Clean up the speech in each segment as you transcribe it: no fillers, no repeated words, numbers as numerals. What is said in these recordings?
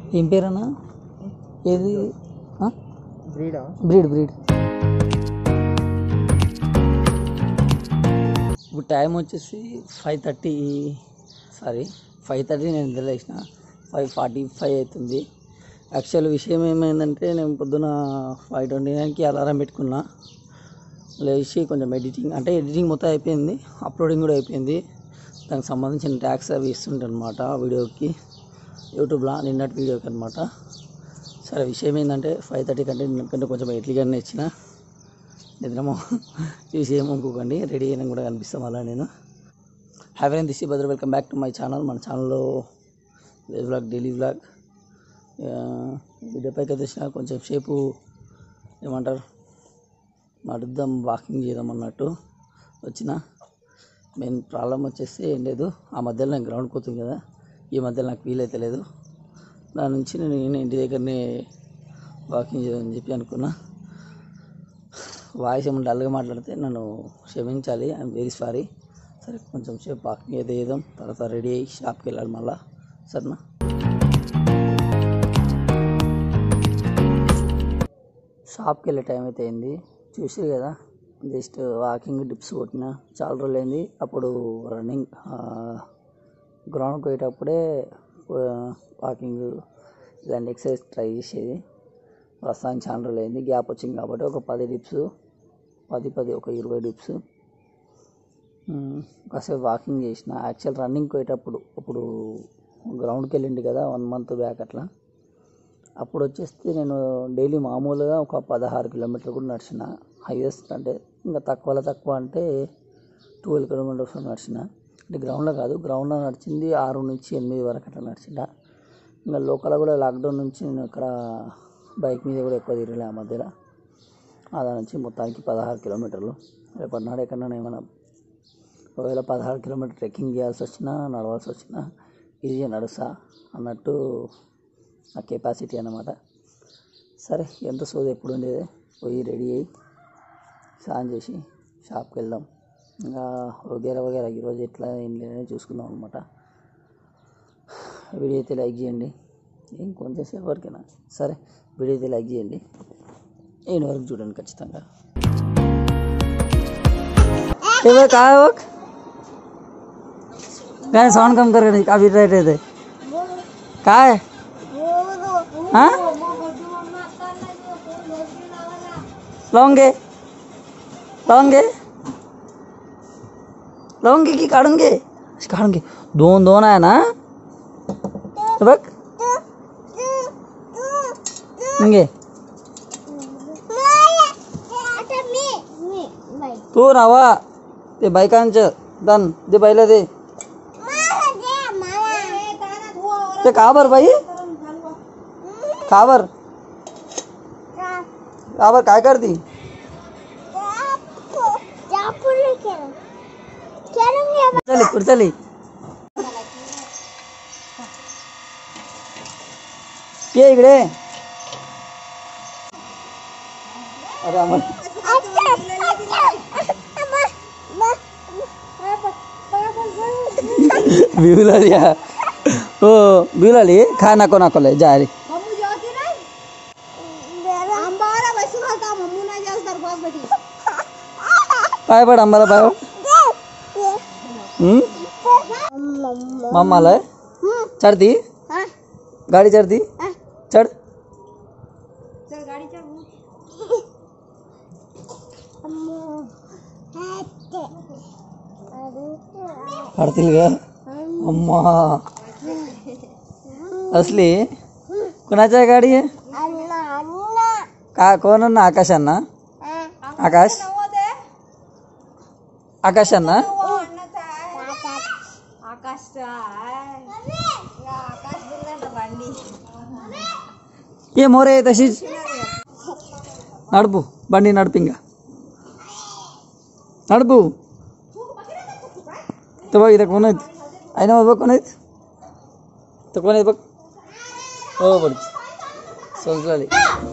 ఏం పేరన్నా? ఏది? బ్రీడా? బ్రీడ్. ఇప్పుడు టైం వచ్చేసి 5:30 నేను నిద్రలేసిన 5:45 అవుతుంది. యాక్చువల్ విషయం ఏమైందంటే నేను పొద్దున 5:29కి అలారం పెట్టుకున్నా. లేచి కొంచెం ఎడిటింగ్ మొత్తం అయిపోయింది, అప్లోడింగ్ కూడా అయిపోయింది. దానికి సంబంధించిన ట్యాక్స్ అవి ఇస్తుంటాను అనమాట వీడియోకి, యూట్యూబ్లో నిన్నటి వీడియోకి అనమాట. సరే విషయం ఏంటంటే 5:30 కంటే కొంచెం ఎట్లీగానే ఇచ్చిన నిద్రమో చూసి ఏమనుకోకండి, రెడీ అయినా కూడా కనిపిస్తాం అలా నేను. Have this Bhadra, welcome back to my channel. మన ఛానల్లో విలేజ్ వ్లాగ్, డైలీ వ్లాగ్, వీడియోపైకి వచ్చిన కొంచెం సేపు ఏమంటారు నడుద్దాం, వాకింగ్ చేద్దాం అన్నట్టు వచ్చిన. మెయిన్ ప్రాబ్లం వచ్చేసి ఏం లేదు, ఆ మధ్యలో నేను గ్రౌండ్కి పోతుంది కదా, ఈ మధ్యలో నాకు వీలైతే లేదు. దాని నుంచి నేను ఇంటి దగ్గరనే వాకింగ్ చేద్దామని చెప్పి అనుకున్నా. వాయిస్ ఏమన్నా డల్గా మాట్లాడితే నన్ను క్షమించాలి, ఐఎమ్ వెరీ సారీ. సరే కొంచెం సేపు వాకింగ్ అయితే చేద్దాం, తర్వాత రెడీ అయ్యి షాప్కి వెళ్ళాలి మళ్ళా. సరేనా? షాప్కి వెళ్ళే టైం అయితే అయింది, చూసి కదా. జస్ట్ వాకింగ్ డిప్స్ కొట్టిన, చాలా రోజులు అయింది. అప్పుడు రన్నింగ్ గ్రౌండ్కి పోయేటప్పుడే వాకింగ్ ఇలాంటి ఎక్సర్సైజ్ ట్రై చేసేది. ప్రస్తుతానికి చాలా రోజులు అయింది, గ్యాప్ వచ్చింది కాబట్టి ఒక 10 డిప్స్, ఒక 20 డిప్స్ కాసేపు వాకింగ్ చేసిన. యాక్చువల్ రన్నింగ్కి పోయేటప్పుడు ఇప్పుడు గ్రౌండ్కి వెళ్ళింది కదా 1 month బ్యాక్ అట్లా, అప్పుడు వచ్చేస్తే నేను డైలీ మామూలుగా ఒక 16 కిలోమీటర్లు కూడా నడిచిన. హైయెస్ట్ అంటే ఇంకా తక్కువ అంటే 12 కిలోమీటర్స్ నడిచిన. అంటే గ్రౌండ్లో కాదు, గ్రౌండ్లో నడిచింది 6 నుంచి 8 వరకు అట్లా నడిచిన. ఇంకా లోకల్ కూడా లాక్డౌన్ నుంచి నేను ఇక్కడ బైక్ మీద కూడా ఎక్కువ తిరగలే ఆ మధ్యలో. అదా నుంచి మొత్తానికి 16 కిలోమీటర్లు. రేపటి నాడు ఎక్కడైనా ఏమైనా ఒకవేళ 16 కిలోమీటర్ ట్రెక్కింగ్ చేయాల్సి వచ్చినా, నడవాల్సి వచ్చినా ఈజీగా నడుస్తా అన్నట్టు ఆ కెపాసిటీ అన్నమాట. సరే ఎంత సోది ఎప్పుడు ఉండేది, పోయి రెడీ అయ్యి స్నానం చేసి షాప్కి వెళ్దాం. ఇంకా వగేరా ఈరోజు ఎట్లా ఏం లేదని చూసుకుందాం అనమాట. వీడియో అయితే లైక్ చేయండి, ఏం కొంచెం సేపు వరకేనా. సరే వీడియో అయితే లైక్ చేయండి, ఏం వరకు చూడండి ఖచ్చితంగా. काय साउंड कम कर काफी राइट है काय हाँ लाऊंगे की काढूंगे दोन आहे ना बघ इंगे तू नावा ते बायकांचं दन दे बायला दे ते काबर बाई काबर काय करती चली ये इकडे अरे बिवलाली हो बिवलाली खा नको ले जा रे पाय पड आम्हाला पाय मम्मा लय चढ़ती गाड़ी चढ़ती चढ़ पडतील ग अम्मा असली कुणाची गाडी आहे का कोण ना आकाश अण्णा आकाश अण्णा ये मोरे तशीच नडपू बंडी नडपिंग नडपू तो बघ इथं कोण आहेत आई ना बघ कोण आहेत तो कोण आहेत बघ हो बघ सोचले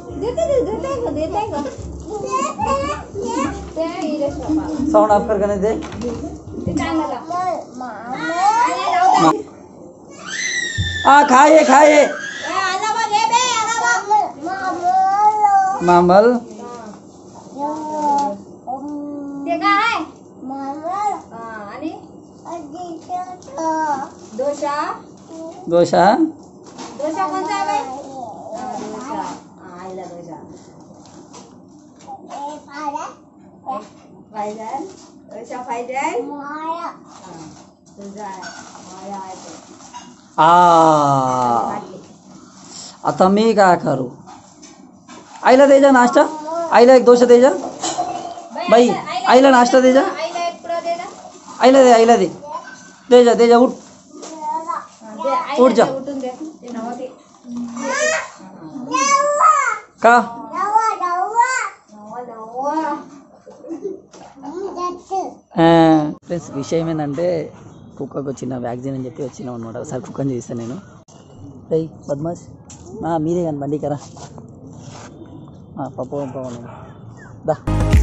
साउंड ऑफ कर करने दे हाँ खाए मामल ते काय आणि डोसा दोशा डोसा कोणता आहे बाई? डोसा आईला डोसा पाहिजे डोसा पाहिजे तुझा माया आहे ते. आता मी काय करू आईला दे जा नाश्ता आईला एक दोशा दे जा बाई आईला नाश्ता दे जा आईला एक पुडा दे ना. आईला दे दे जा उठ दे उठ जा. आईला उठून दे ते नव्हते का ఫ్రెండ్స్ విషయం ఏంటంటే కుక్కకు వచ్చిన వ్యాక్సిన్ అని చెప్పి వచ్చినాం అనమాట ఒకసారి కుక్కని చేస్తాను నేను రై బద్మాష్ మీరే కానీ బండి కరా పప్పు పవన్ దా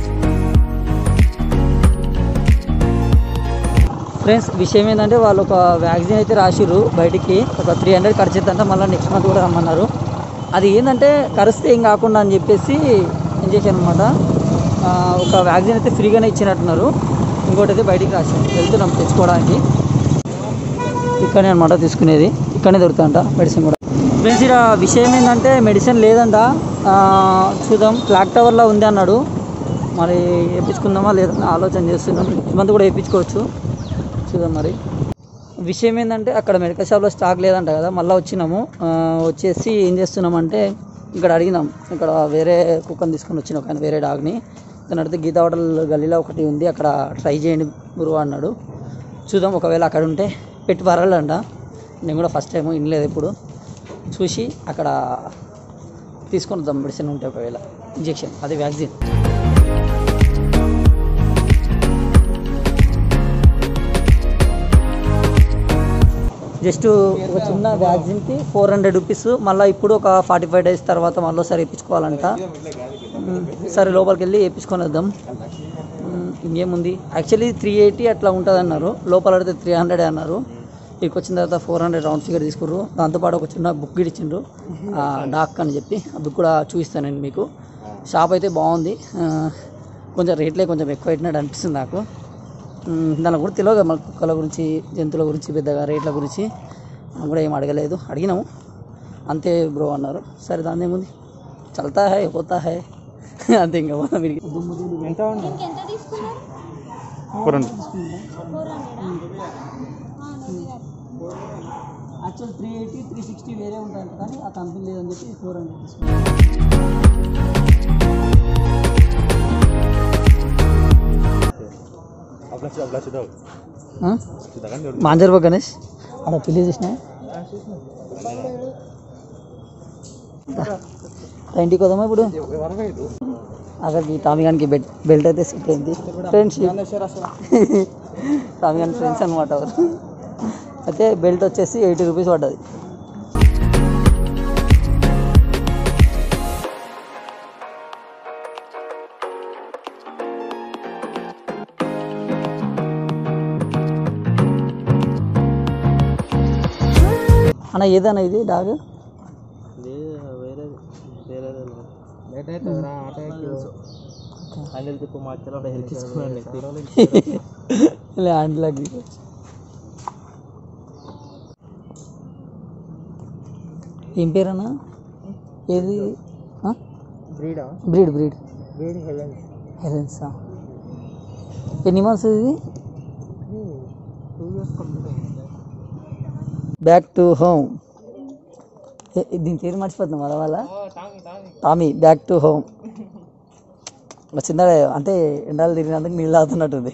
ఫ్రెండ్స్ విషయం ఏంటంటే వాళ్ళు ఒక వ్యాక్సిన్ అయితే రాసిర్రు బయటికి ఒక 300 ఖర్చు అవుతుందంటే మళ్ళీ నెక్స్ట్ మంత్ కూడా రమ్మన్నారు అది ఏంటంటే కరిస్తే ఏం కాకుండా అని చెప్పేసి ఇంజెక్షన్ అనమాట ఒక వ్యాక్సిన్ అయితే ఫ్రీగానే ఇచ్చినట్టున్నారు ఇంకోటి అయితే బయటికి రాసాం వెళ్తున్నాం తెచ్చుకోవడానికి ఇక్కడనే అనమాట తీసుకునేది ఇక్కడనే దొరుకుతుందంట మెడిసిన్ కూడా ఫ్రెండ్స్ ఇక్కడ విషయం ఏంటంటే మెడిసిన్ లేదంట చూద్దాం క్లాక్ టవర్లో ఉంది అన్నాడు మరి వేయించుకుందామా లేదని ఆలోచన చేస్తున్నాం నెక్స్ట్ మంత్ కూడా వేయించుకోవచ్చు చూద్దాం మరి విషయం ఏంటంటే అక్కడ మెడికల్ షాప్లో స్టాక్ లేదంట కదా మళ్ళీ వచ్చినాము వచ్చేసి ఏం చేస్తున్నామంటే ఇక్కడ అడిగినాం ఇక్కడ వేరే కుక్కని తీసుకొని వచ్చినాం కానీ వేరే డాగ్ని దాని అడిగితే గీతా హోటల్ గల్లీలో ఒకటి ఉంది అక్కడ ట్రై చేయండి గురువు అన్నాడు చూద్దాం ఒకవేళ అక్కడ ఉంటే పెట్టి పర్వాలంట నేను కూడా ఫస్ట్ టైం వినలేదు ఎప్పుడు చూసి అక్కడ తీసుకొని వద్దాం మెడిసిన్ ఉంటే ఒకవేళ ఇంజెక్షన్ అదే వ్యాక్సిన్ జస్ట్ ఒక చిన్న వ్యాక్సిన్కి 400 రూపీస్ మళ్ళీ ఇప్పుడు ఒక 45 డేస్ తర్వాత మళ్ళీ ఒకసారి వేయించుకోవాలంట సరే లోపలికి వెళ్ళి వేయించుకొని వద్దాం ఇంకేముంది యాక్చువల్లీ 380 అట్లా ఉంటుంది అన్నారు లోపల అడితే 300 అన్నారు ఇక్కడికి వచ్చిన తర్వాత 400 రౌండ్ ఫిగర్ తీసుకుర్రు దాంతోపాటు ఒక చిన్న బుక్ కూడా ఇచ్చిండ్రు డాక్ అని చెప్పి ఆ బుక్ కూడా చూపిస్తాను నేను మీకు షాప్ అయితే బాగుంది కొంచెం రేట్లే కొంచెం ఎక్కువ పెట్టినట్టు అనిపిస్తుంది నాకు దాని కూడా తెలియదు మన కుక్కల గురించి జంతువుల గురించి పెద్దగా రేట్ల గురించి మనం కూడా ఏం అడగలేదు అడిగినాము అంతే బ్రో అన్నారు సరే దాని ఏముంది చల్తా హై పోతా హై అంతే ఇంకా వీరికి ఎంత ఉంది ఎంత తీసుకున్నారు? యాక్చువల్ 380 360 వేరే ఉంటాయి కానీ ఆ కంపెనీ లేదని చెప్పి 400 తీసుకున్నాను మాంజర్ బా గణేష్ అక్కడ పెళ్లి చేసినా ఇంటికి వద్దామా ఇప్పుడు అక్కడికి టామిగానికి బెల్ట్ అయితే సెట్ అయింది ఫ్రెండ్షిప్ టామిగాన్ ఫ్రెండ్స్ అనమాట అయితే బెల్ట్ వచ్చేసి 80 రూపీస్ పడ్డది అన్న ఏదన్నా ఇది డాగ్ హ్యాండ్లకి ఏం పేరన్నా ఏది బ్రీడ్ హెలెన్సా ఎన్ని మంత్స్ ఇది బ్యాక్ టు హోమ్ దీని పేరు మర్చిపోతున్నాం మన వాళ్ళ టామీ బ్యాక్ టు హోమ్ వచ్చిందా అంటే ఎండాలు తిరిగినందుకు నీళ్ళు తాగుతున్నట్టుంది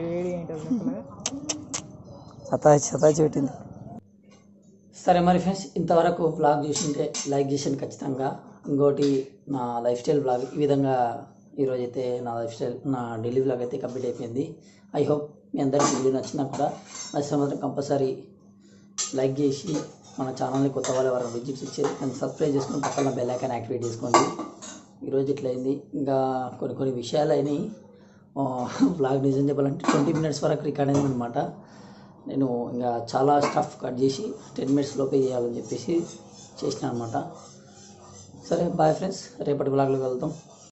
సతాచి పెట్టింది సరే మరి ఫ్రెండ్స్ ఇంతవరకు బ్లాగ్ చూసింటే లైక్ చేసాను ఖచ్చితంగా ఇంకోటి నా లైఫ్ స్టైల్ బ్లాగ్ ఈ విధంగా ఈరోజైతే నా లైఫ్ స్టైల్ నా డైలీ బ్లాగ్ అయితే కంప్లీట్ అయిపోయింది ఐ హోప్ మీ అందరికీ వీడియో నచ్చినా కూడా నచ్చిన మాత్రం కంపల్సరీ లైక్ చేసి మన ఛానల్ని కొత్త వాళ్ళు ఎవరైనా విజిట్స్ ఇచ్చారు దాన్ని సబ్స్క్రైబ్ చేసుకొని పక్కన బెల్ ఐకాన్ యాక్టివేట్ చేసుకోండి ఈరోజు ఇట్లయింది ఇంకా కొన్ని విషయాలు అయినాయి బ్లాగ్ నిజం చెప్పాలంటే 20 మినిట్స్ వరకు రికార్డ్ అయింది అనమాట నేను ఇంకా చాలా స్టఫ్ కట్ చేసి 10 మినిట్స్ లోపే చేయాలని చెప్పేసి చేసిన అనమాట సరే బాయ్ ఫ్రెండ్స్, రేపటి బ్లాగ్లోకి వెళ్తాం.